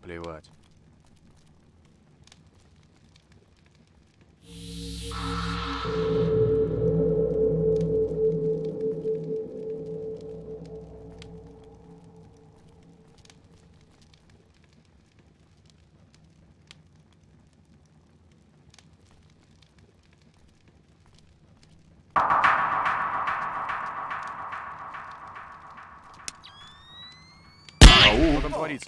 наплевать. Ау, что там творится?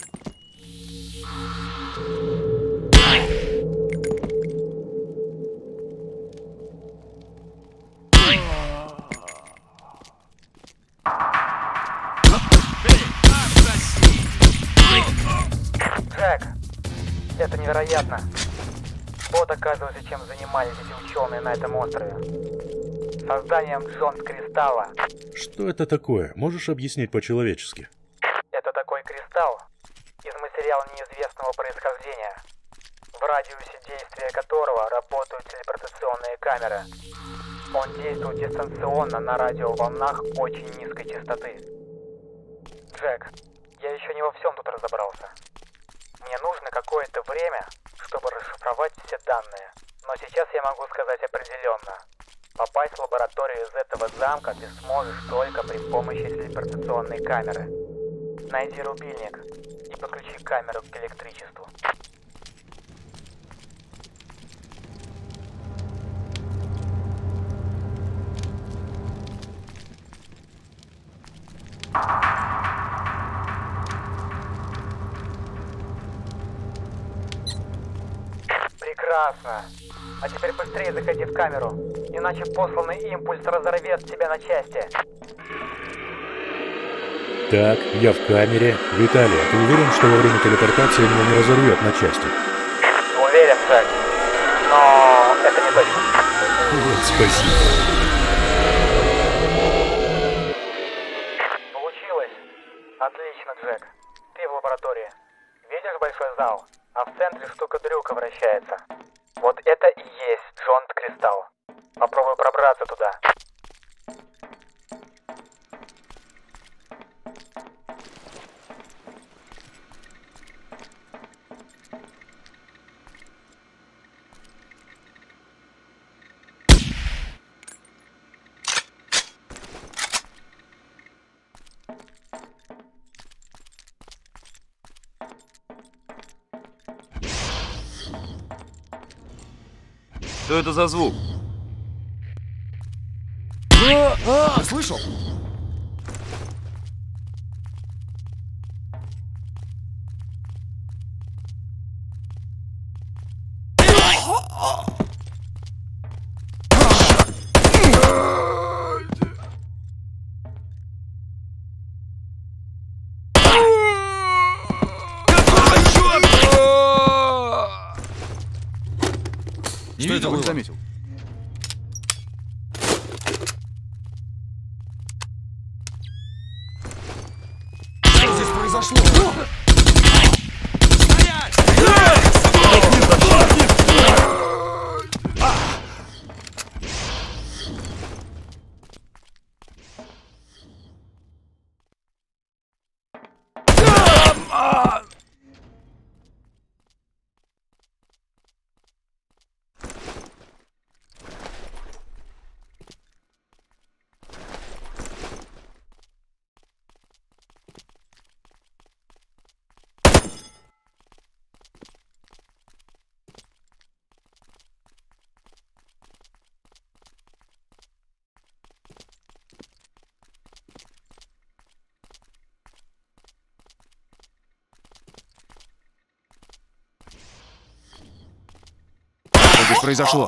Джек, это невероятно. Вот, оказывается, чем занимались эти ученые на этом острове. Созданием Джонс-кристалла. Что это такое? Можешь объяснить по-человечески? Это такой кристалл из материала неизвестного происхождения, в радиусе действия которого работают телепортационные камеры. Он действует дистанционно на радиоволнах очень низкой частоты. Джек, я еще не во всем тут разобрался. Мне нужно какое-то время, чтобы расшифровать все данные. Но сейчас я могу сказать определенно. Попасть в лабораторию из этого замка ты сможешь только при помощи телепортационной камеры. Найди рубильник и подключи камеру к электричеству. Прекрасно. А теперь быстрее заходи в камеру, иначе посланный импульс разорвет тебя на части. Так, я в камере. Виталий, а ты уверен, что во время телепортации меня не разорвет на части? Уверен, Джек. Но это не точно. Вот, спасибо. Получилось. Отлично, Джек. Ты в лаборатории. Видишь большой зал? А в центре штука-дрюка вращается. Вот это и есть Джонс-кристалл. Попробуй пробраться туда. Что это за звук? Ты слышал? Не видел, не заметил. Что здесь произошло? Что здесь произошло?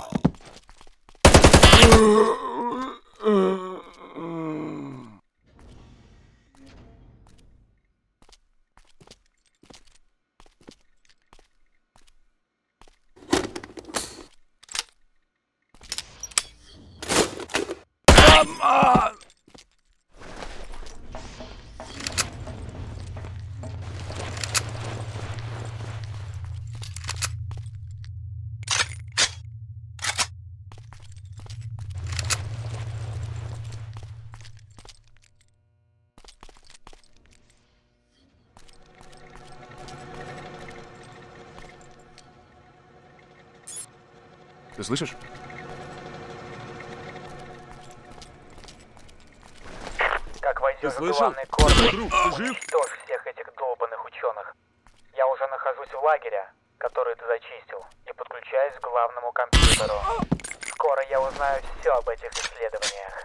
Ты слышишь? Как войдешь в слышал? главный корпус, Друг, ты жив? уничтожь всех этих долбанных ученых. Я уже нахожусь в лагере, который ты зачистил, и подключаюсь к главному компьютеру. Скоро я узнаю все об этих исследованиях.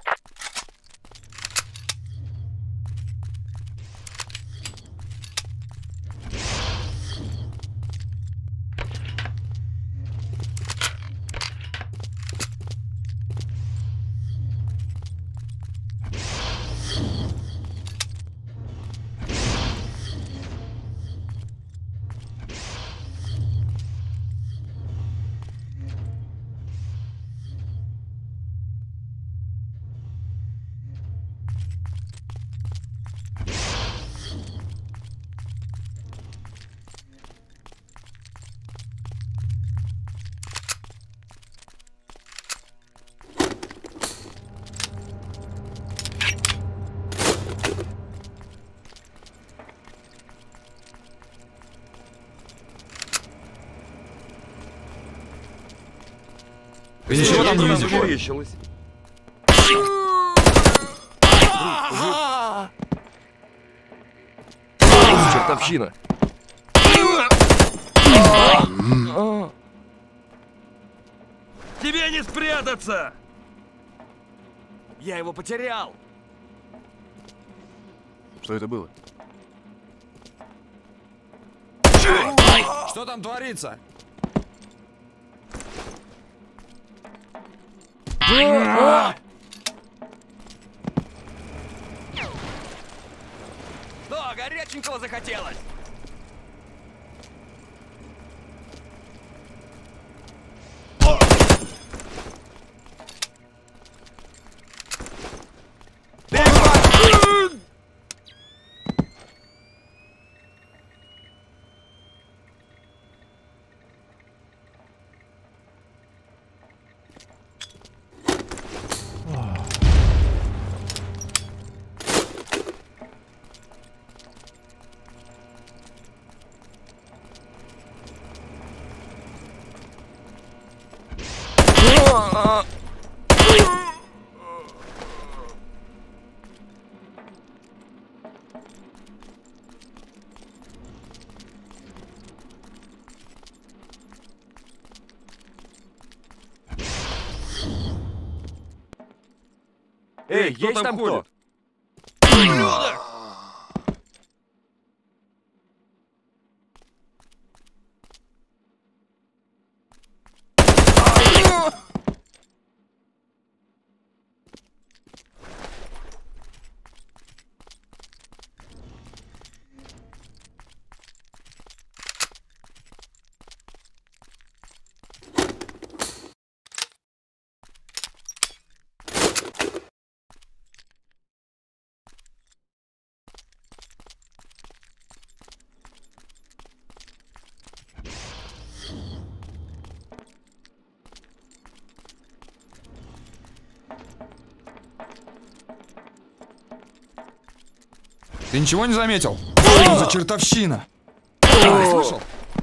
Ты ничего там не Там видишь? мерещилось. Чертовщина. Тебе не спрятаться! Я его потерял! Что это было? Что там творится? Что, горяченького захотелось? Эй, кто есть там там кто? Ты ничего не заметил? Что за чертовщина? Ты слышал?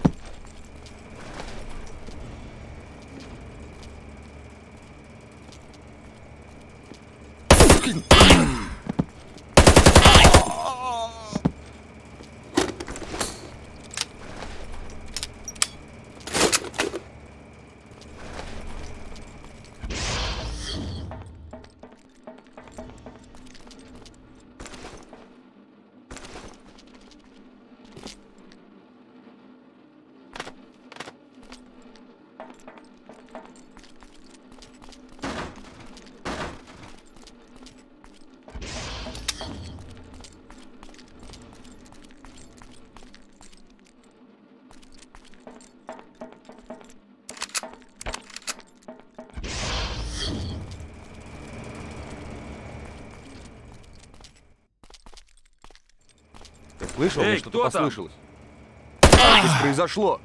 Ты слышал? Эй, Мне что-то кто там? послышалось. Что здесь произошло?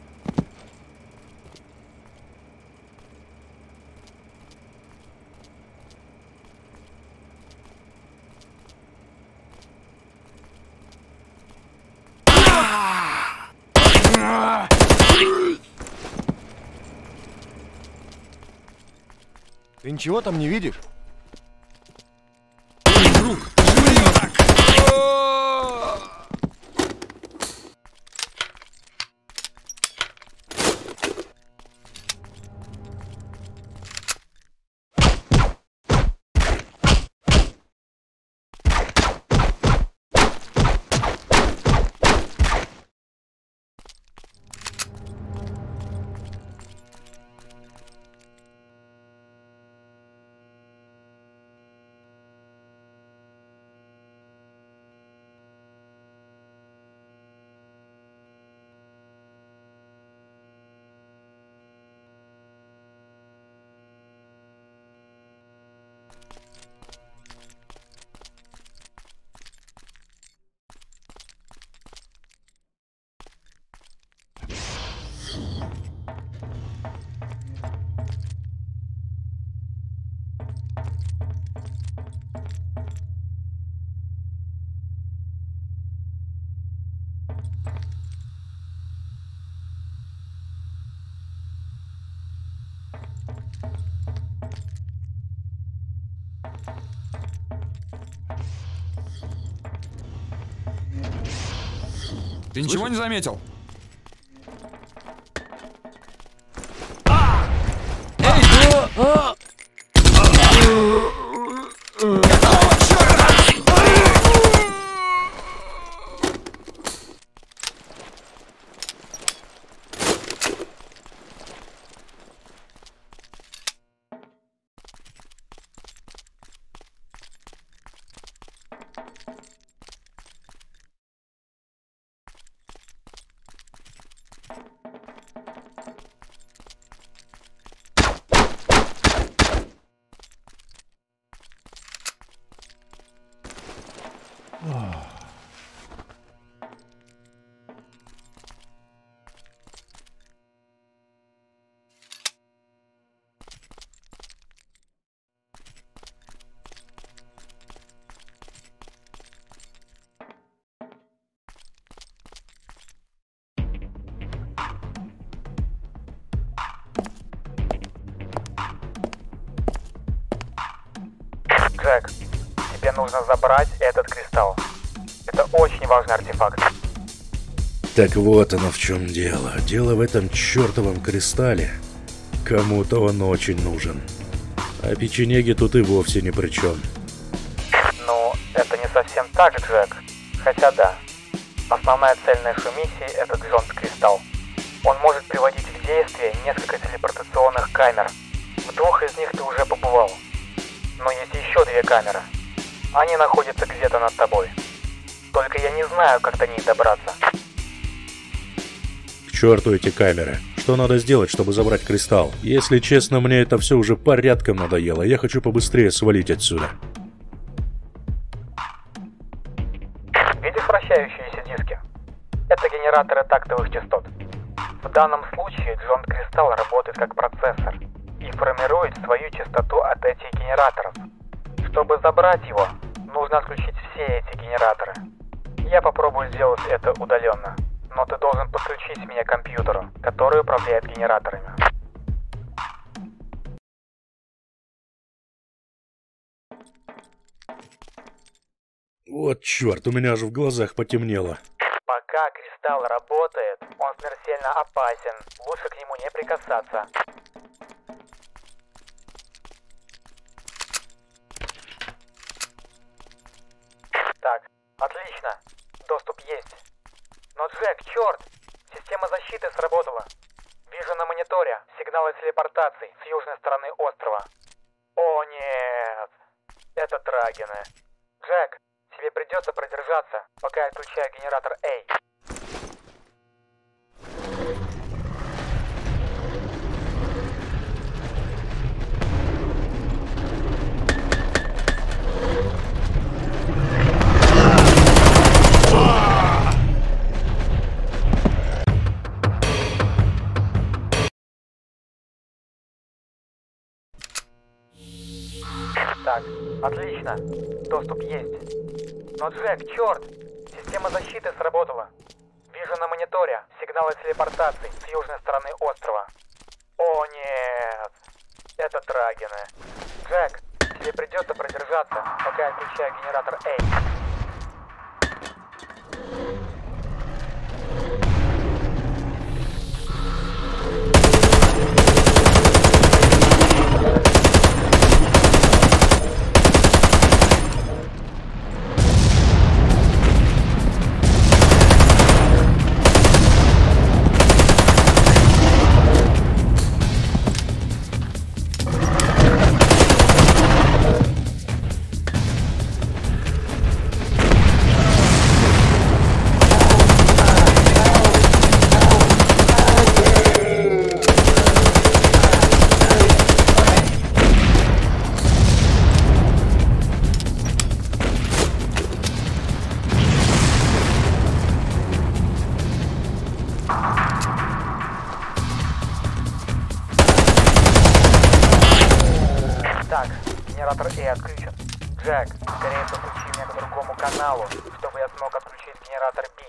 Ты ничего там не видишь? Эй, друг, живи немножко. Ты ничего не заметил? Джек, тебе нужно забрать этот кристалл. Это очень важный артефакт. Так вот оно в чем дело. Дело в этом чертовом кристалле. Кому-то он очень нужен. А печенеги тут и вовсе ни при чем. Ну, это не совсем так, Джек. Хотя да. Основная цель нашей миссии — это Джонс Кристалл. Он может приводить в действие несколько телепортационных камер. В 2 из них ты уже побывал. Но есть еще 2 камеры. Они находятся где-то над тобой. Только я не знаю, как до них добраться. К черту эти камеры. Что надо сделать, чтобы забрать кристалл? Если честно, мне это все уже порядком надоело. Я хочу побыстрее свалить отсюда. Видишь вращающиеся диски? Это генераторы тактовых частот. В данном случае Джонс Кристалл работает как процессор и формирует свою частоту от этих генераторов. Чтобы забрать его, нужно отключить все эти генераторы. Я попробую сделать это удаленно, но ты должен подключить меня к компьютеру, который управляет генераторами. Вот черт, у меня аж в глазах потемнело. Пока кристалл работает, он смертельно опасен. Лучше к нему не прикасаться. Так, отлично. Доступ есть. Но, Джек, черт! Система защиты сработала. Вижу на мониторе сигналы телепортации с южной стороны острова. О, нет! Это драгины. Джек, тебе придется продержаться, пока я отключаю генератор A. Так, отлично. Доступ есть. Но, Джек, черт! Система защиты сработала. Вижу на мониторе сигналы телепортации с южной стороны острова. О, нет! Это Драгины. Джек, тебе придется продержаться, пока я включаю генератор A. Так, генератор A отключен. Джек, скорее подключи меня к другому каналу, чтобы я смог отключить генератор B.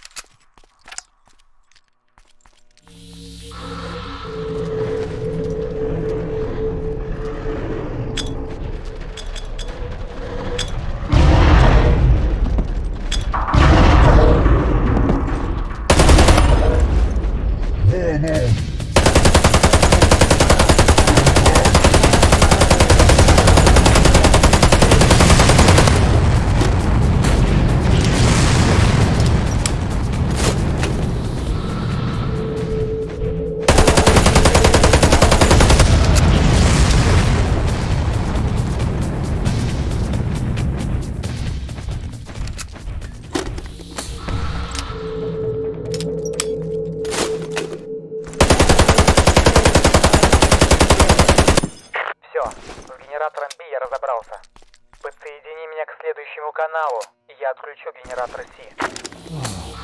Я разобрался. Подсоедини меня к следующему каналу, и я отключу генератор C.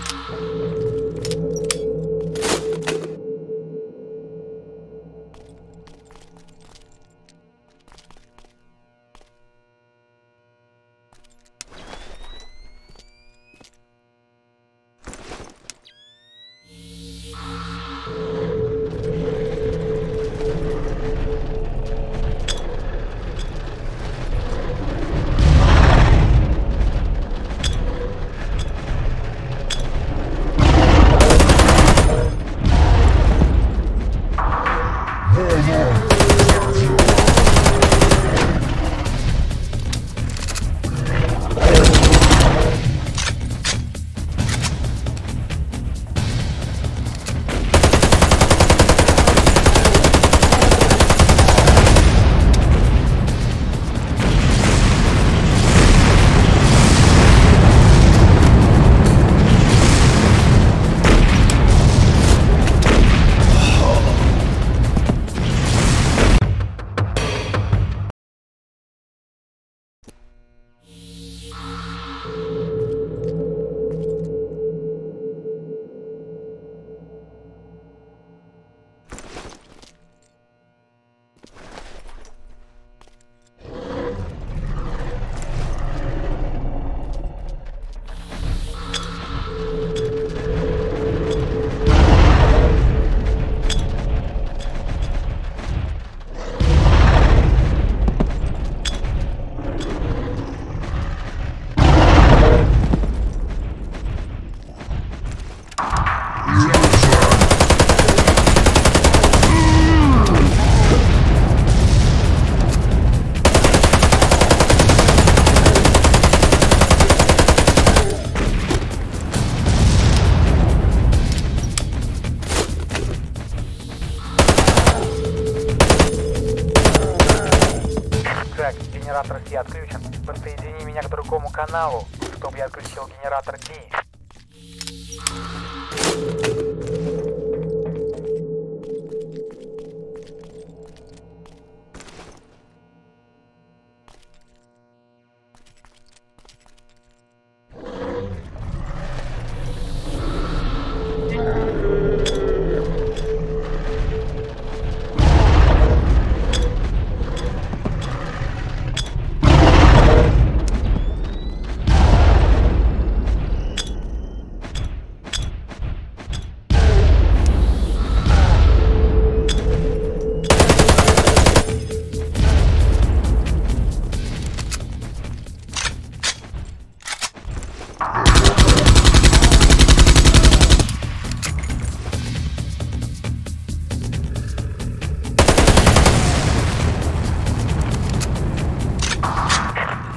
Генератор C отключен. Подсоедини меня к другому каналу, чтобы я отключил генератор D.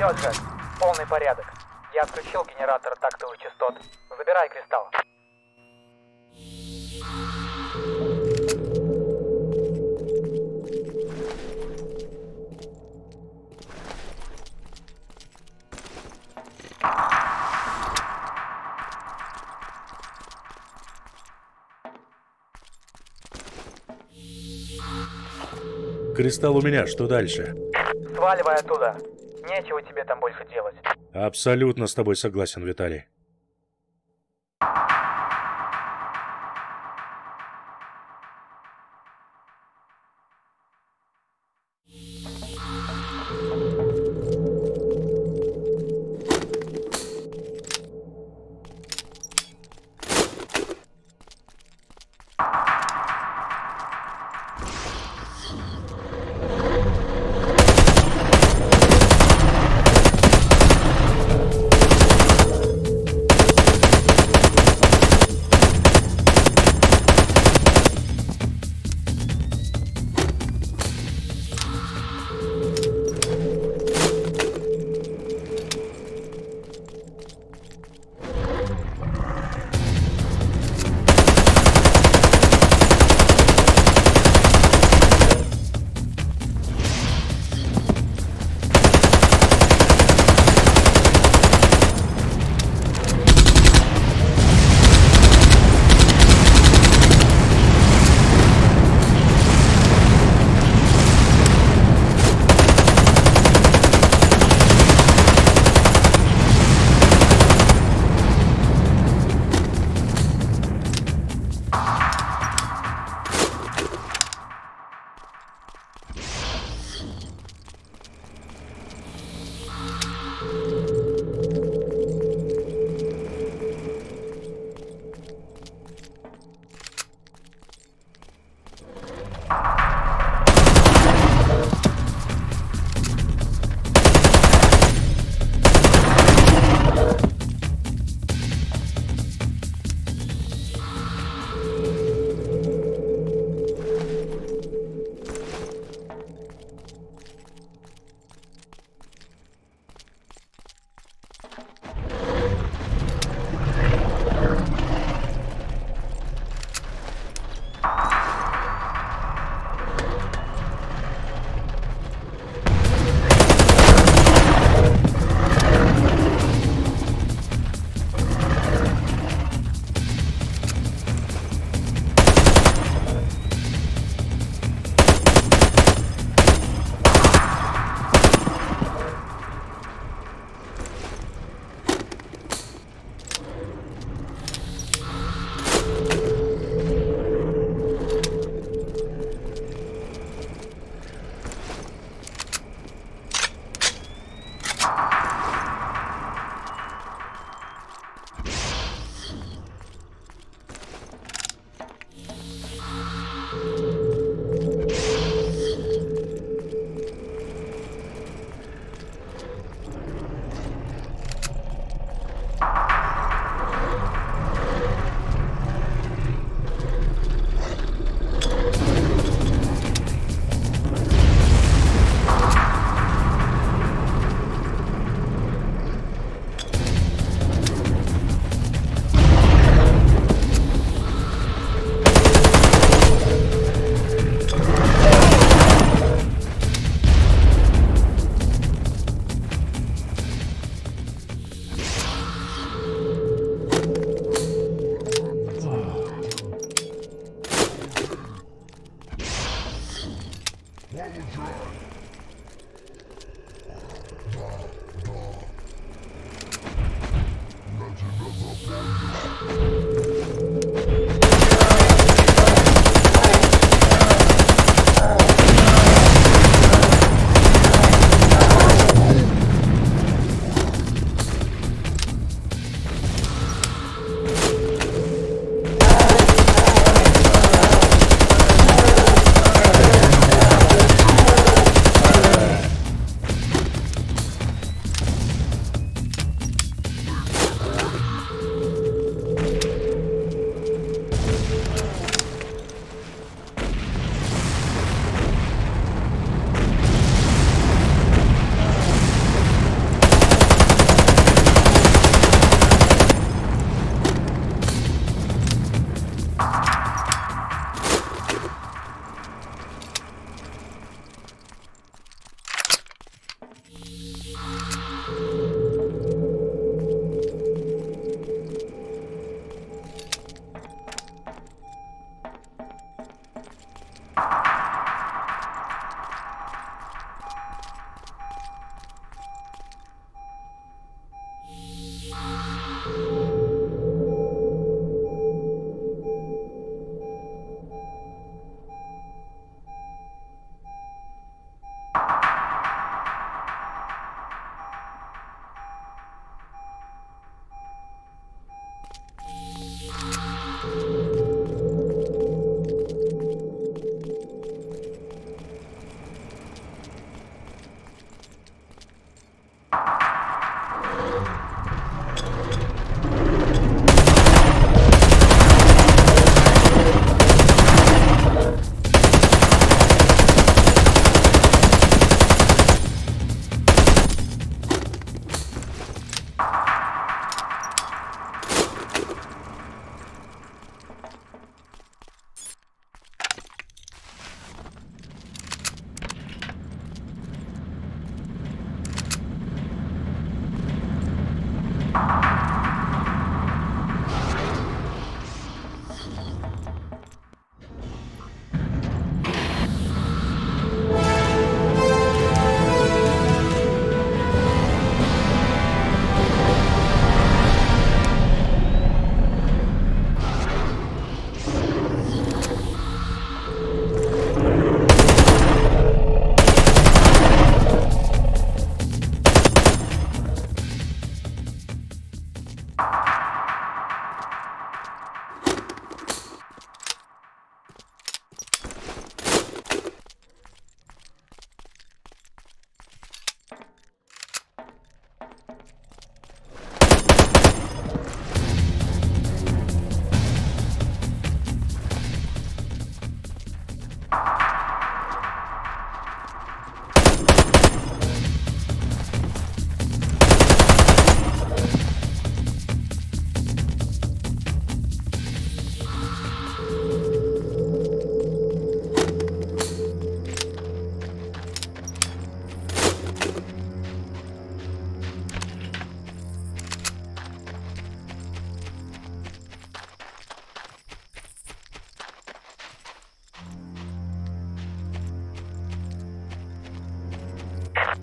Вперед, Джек. Полный порядок. Я отключил генератор тактовых частот. Забирай кристалл. Кристалл у меня, что дальше? Сваливай оттуда. Нечего тебе там больше делать. Абсолютно с тобой согласен, Виталий.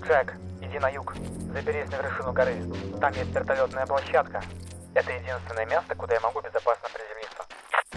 Джек, иди на юг. Заберись на вершину горы. Там есть вертолетная площадка. Это единственное место, куда я могу безопасно приземлиться.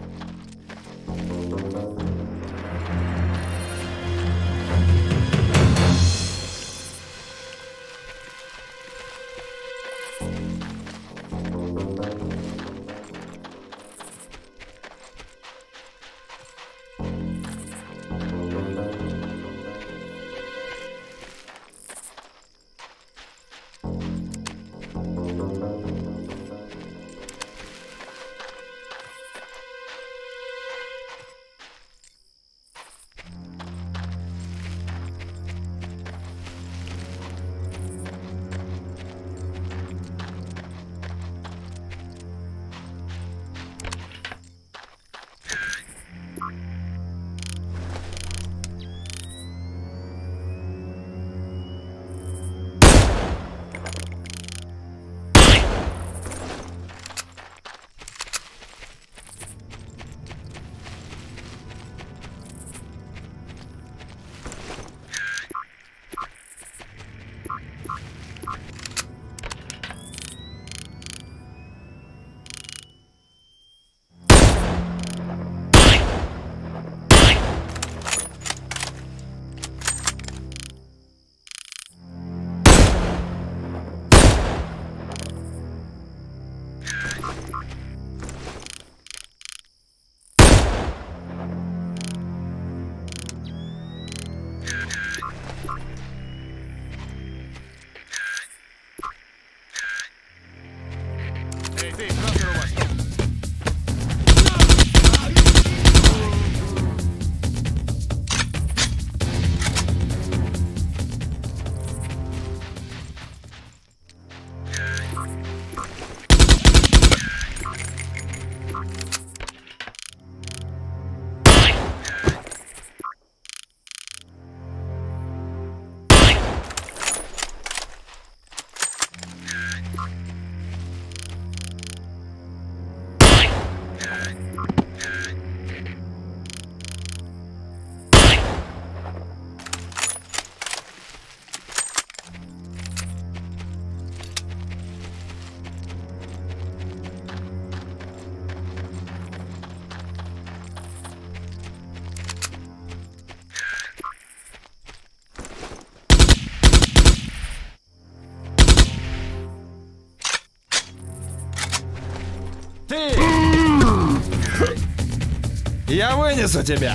Эй, ты, красный рубашка. Ты! Я вынесу тебя!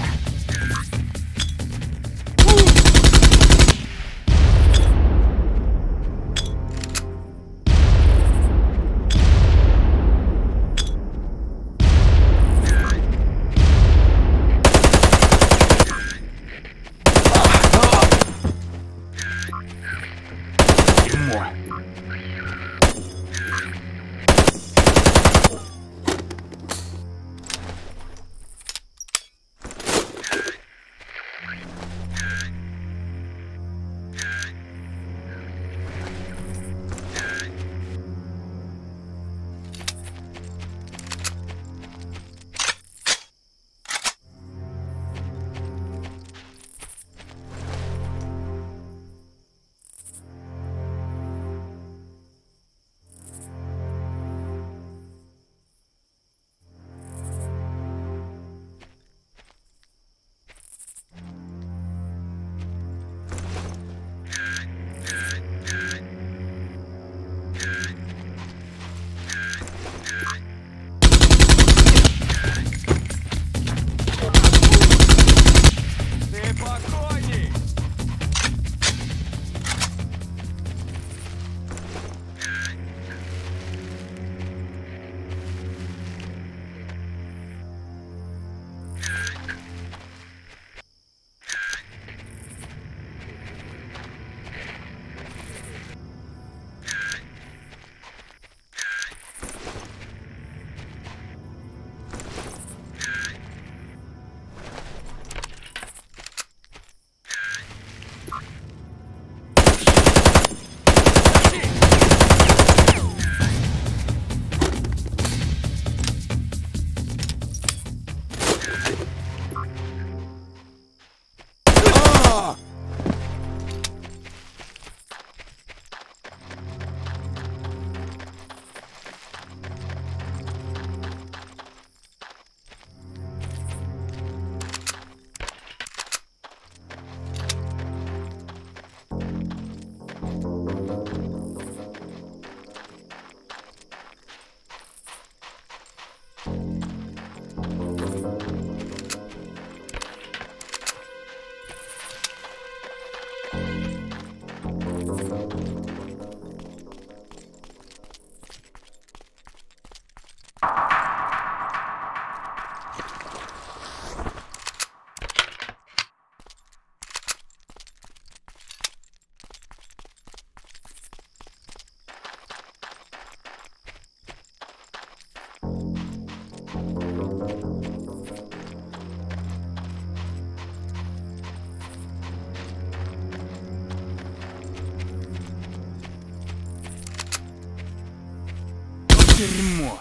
Дерьмо.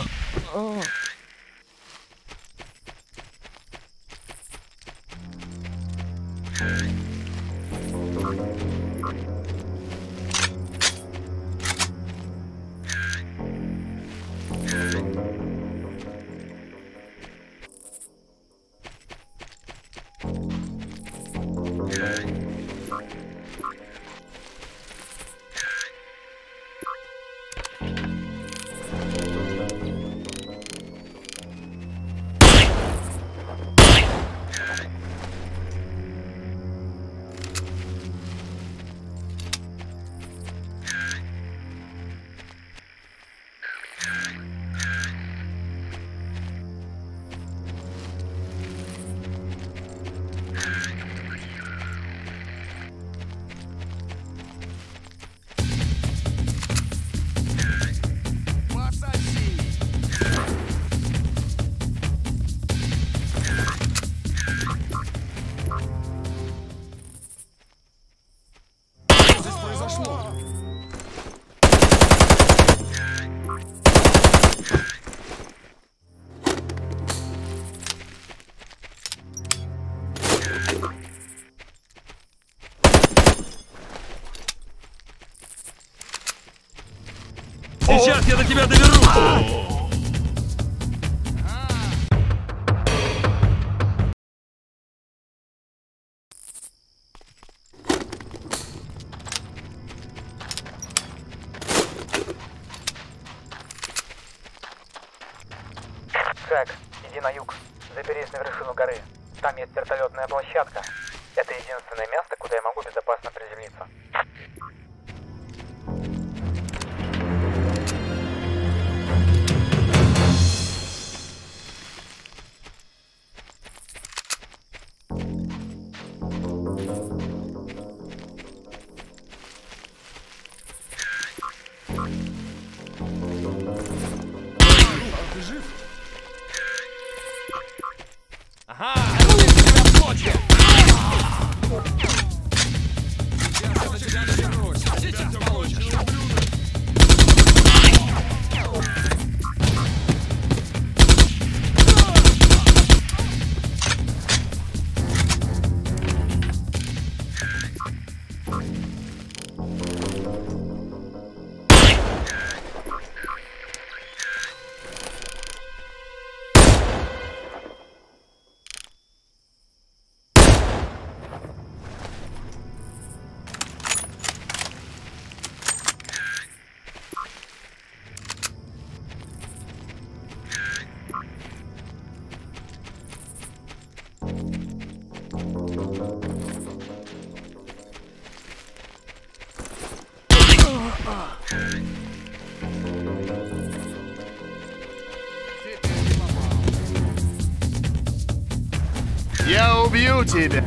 Сейчас я до тебя доберусь! Джек, иди на юг. Заберись на вершину горы. Там есть вертолетная площадка. Это единственное место, куда я могу безопасно приземлиться. Ты жив? Ага! Руки тебя в клочья! Сейчас я тебя берусь. Сейчас получишь. Я убью тебя!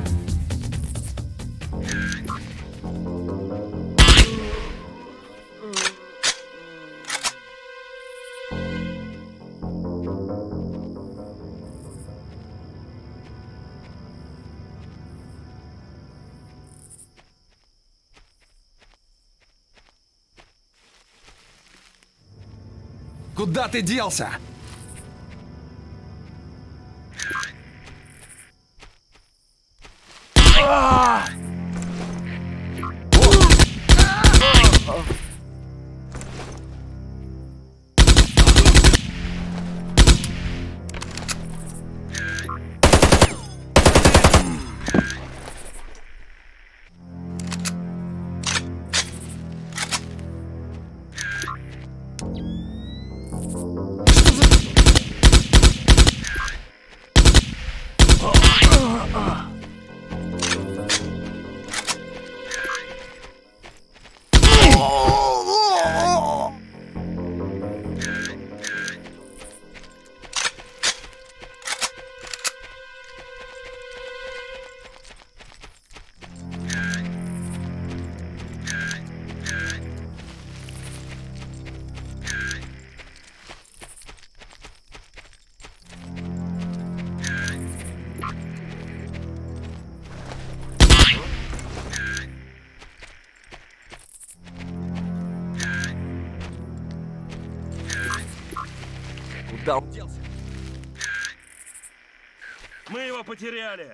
Куда ты делся? Куда он делся? Мы его потеряли.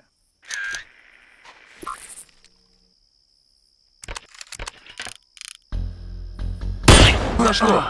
За что?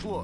произошло?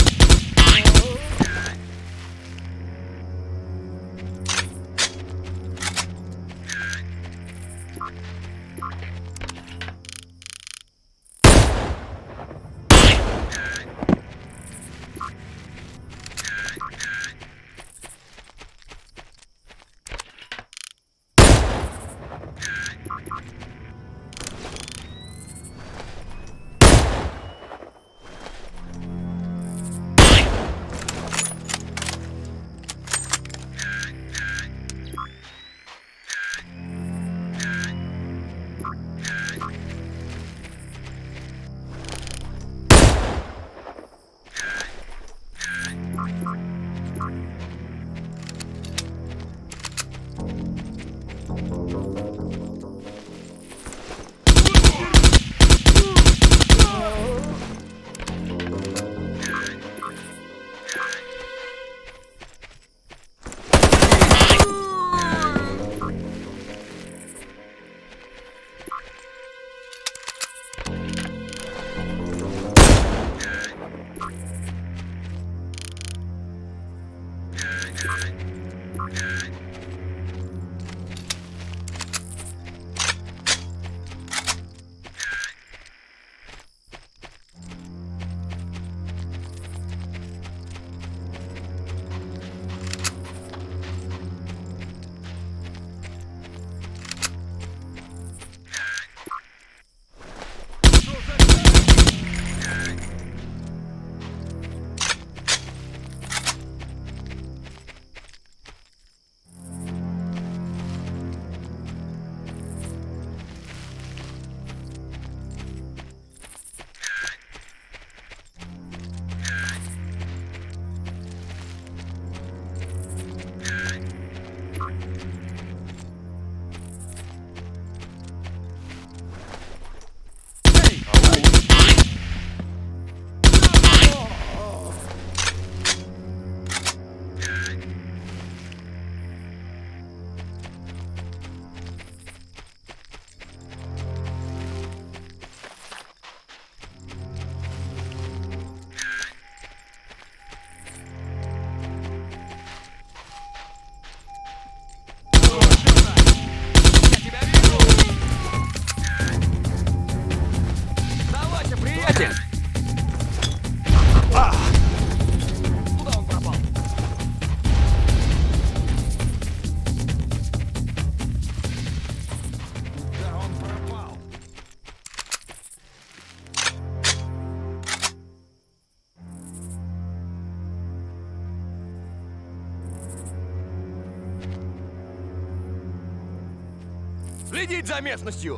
Следить за местностью!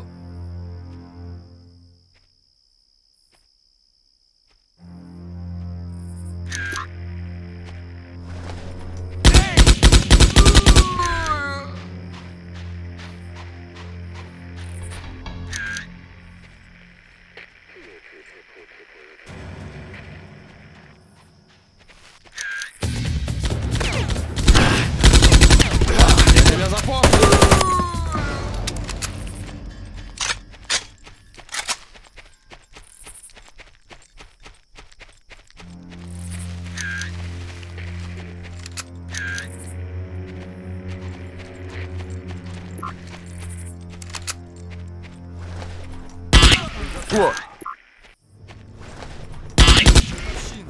Я тебя запомнил! О! Чертовщина.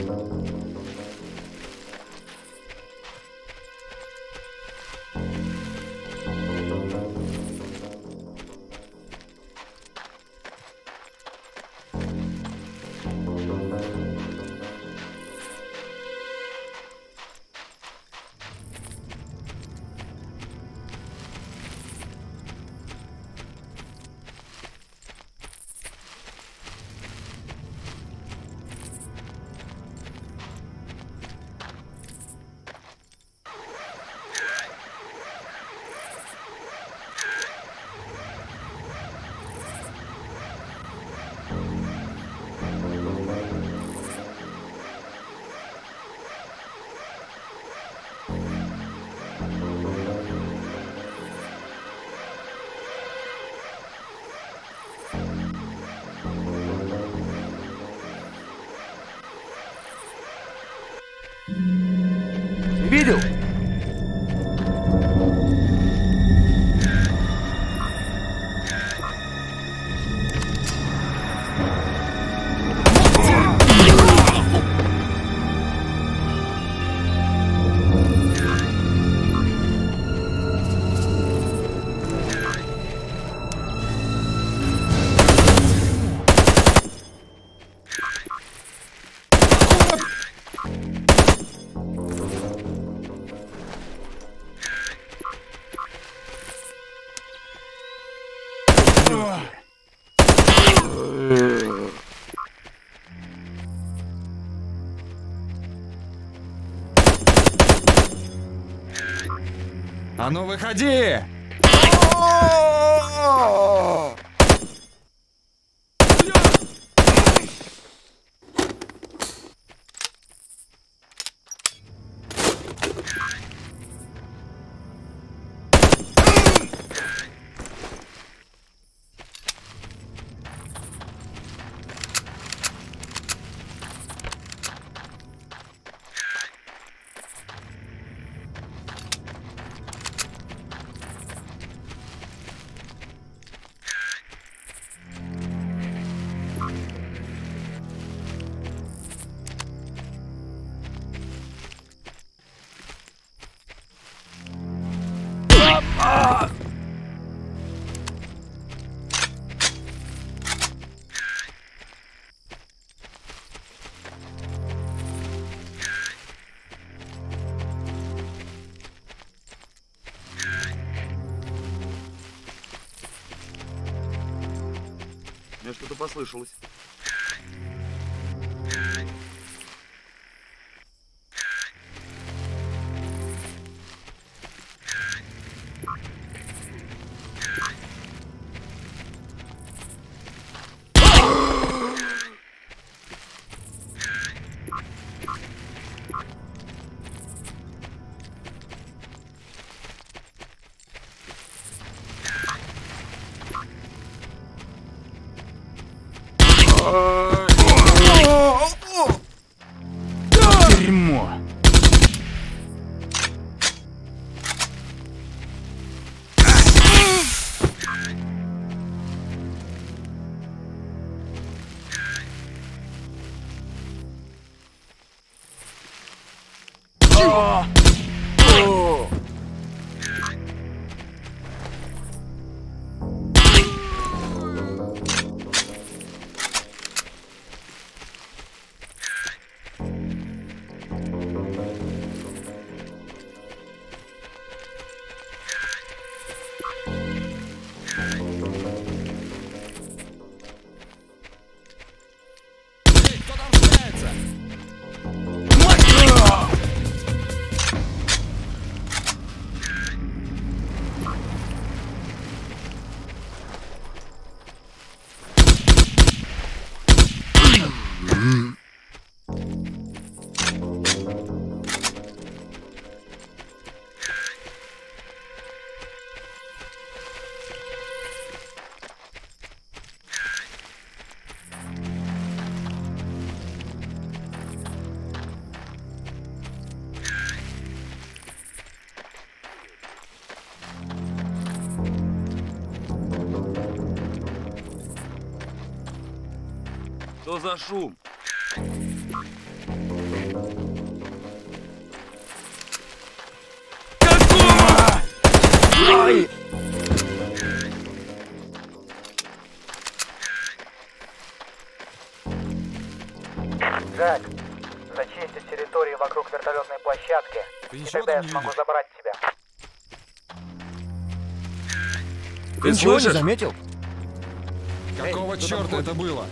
Видел? А ну выходи! Мне что-то послышалось. Дерьмо. Что за шум? Джек, зачисти территорию вокруг вертолетной площадки, Ты и ничего тогда я там не смогу видишь? забрать тебя. Ты Ничего не слышишь? заметил? Какого черта это было?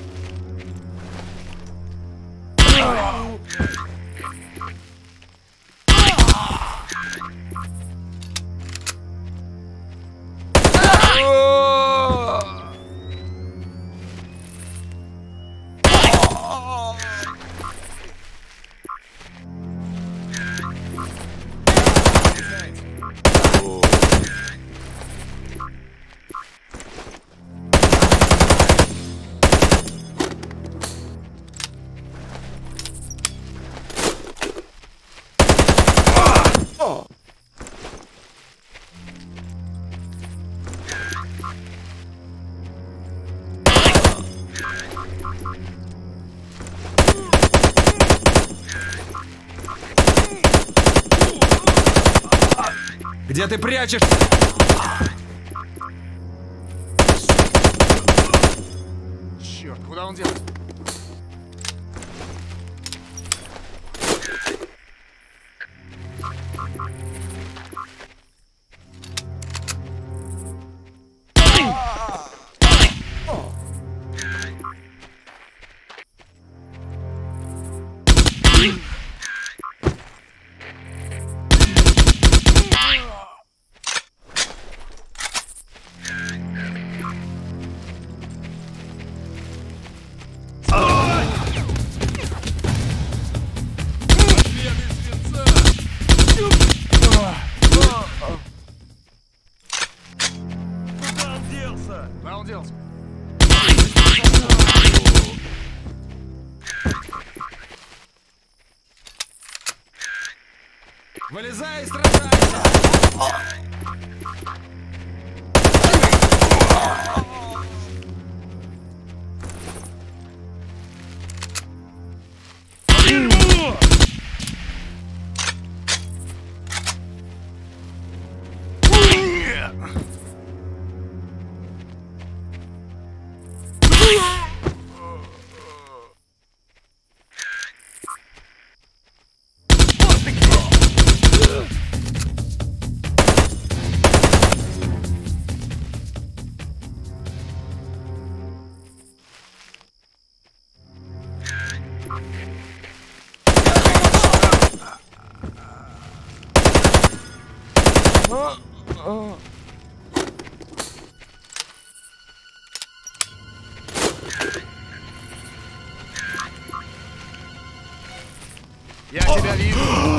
Где ты прячешься? Черт, куда он делся? Куда он делся? Куда он делся? Вылезай и сражайся! Я тебя вижу.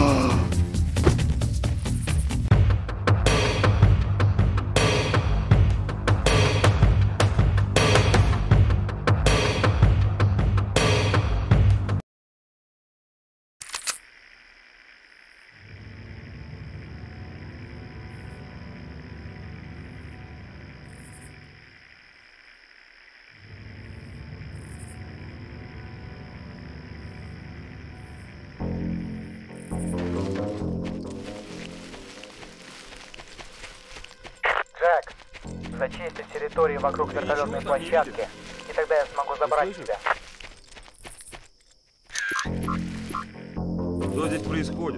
Джек, зачисти территорию вокруг вертолетной ничего там не площадки, и тогда я смогу забрать тебя. Что здесь происходит?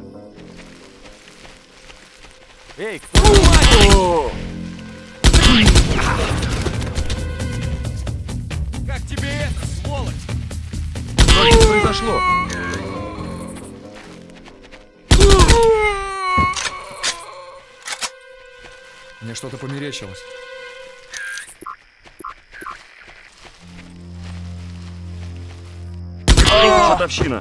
Эй, кто? Как тебе это, сволочь? Что произошло? Мне что-то померещилось. Шатовщина.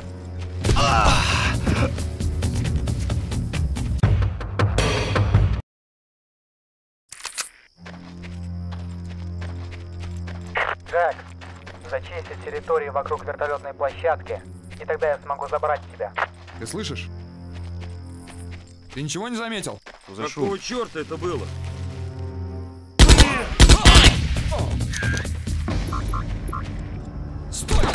Джек, зачисти территорию вокруг вертолетной площадки, и тогда я смогу забрать тебя. Ты слышишь? Ты ничего не заметил? Что за шум? Какого черта это было? Стой!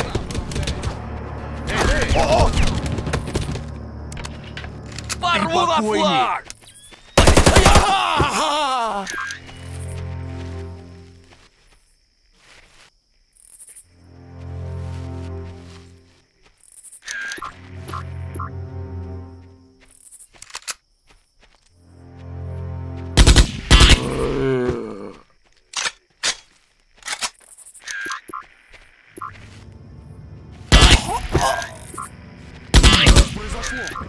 Порву на флаг! произошло?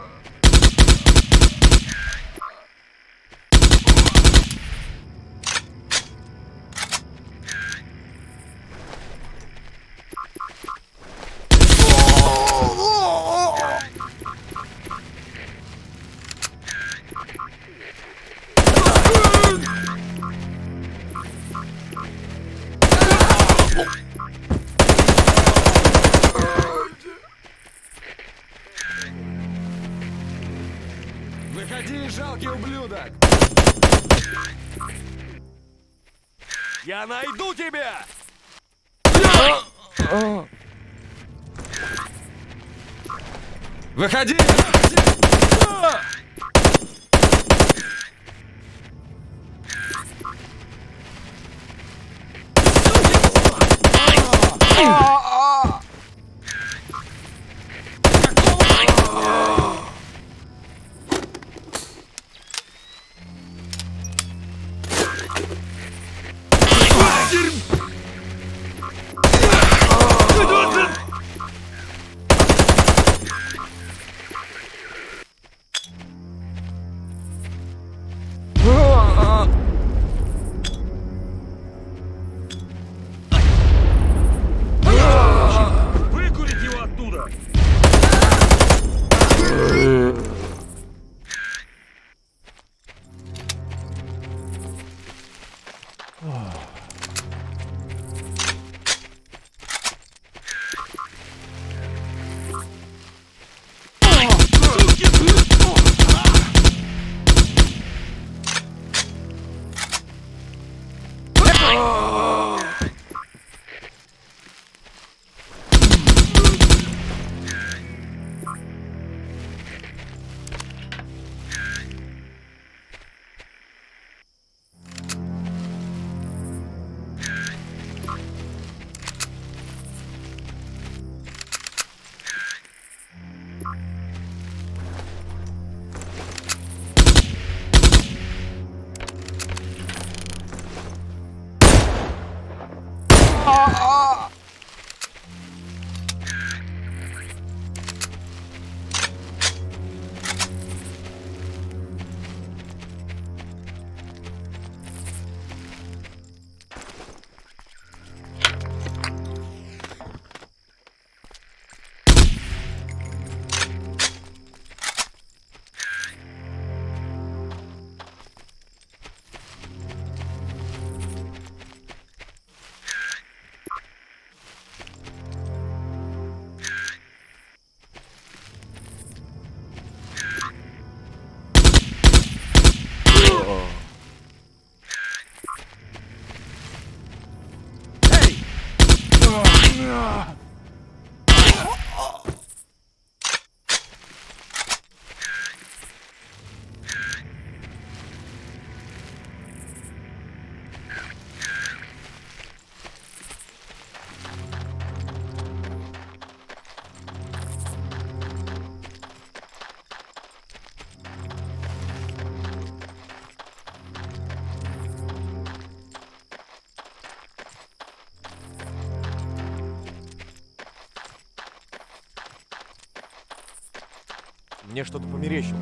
Выходи, жалкий ублюдок! Я найду тебя! Выходи! Выкурить его оттуда! Мне что-то померещилось.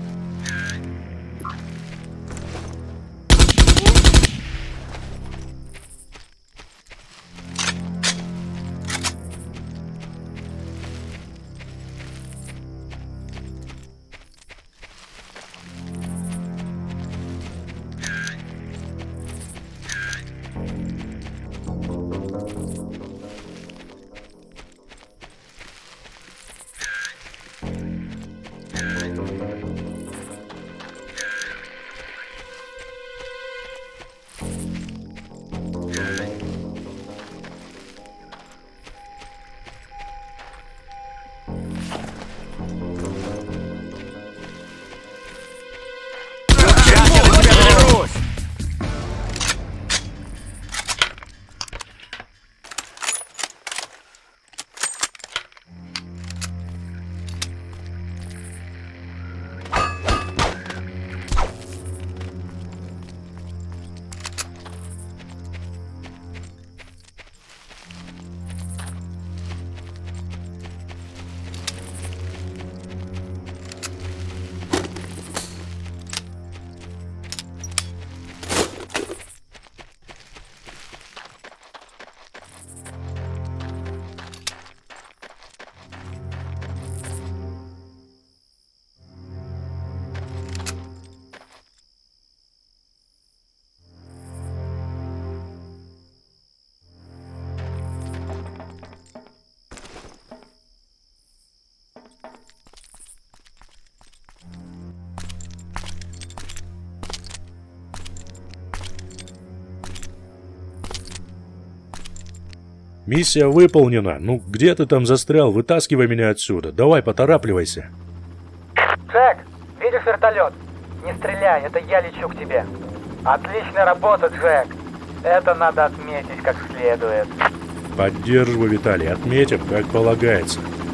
Миссия выполнена. Ну, где ты там застрял? Вытаскивай меня отсюда. Давай, поторапливайся. Джек, видишь вертолет? Не стреляй, это я лечу к тебе. Отличная работа, Джек. Это надо отметить как следует. Поддерживай, Виталий. Отметим, как полагается.